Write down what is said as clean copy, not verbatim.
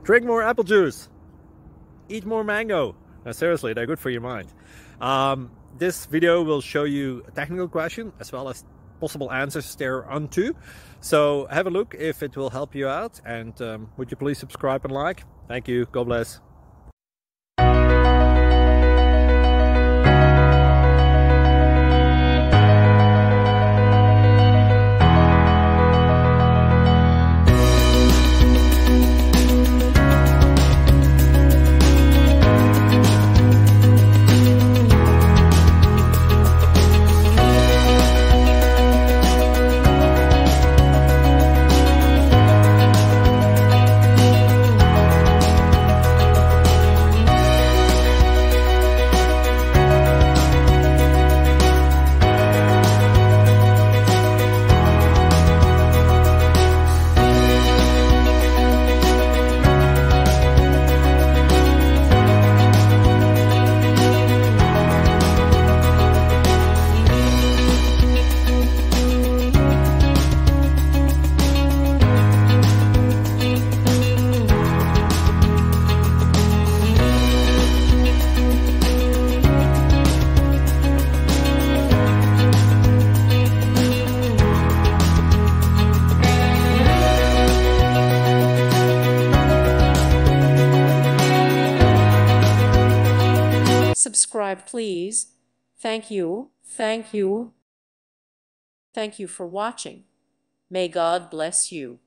Drink more apple juice. Eat more mango. Now, seriously, they're good for your mind. This video will show you a technical question as well as possible answers thereunto. So have a look if it will help you out, and would you please subscribe and like? Thank you. God bless. Subscribe, please. Thank you. Thank you. Thank you for watching. May God bless you.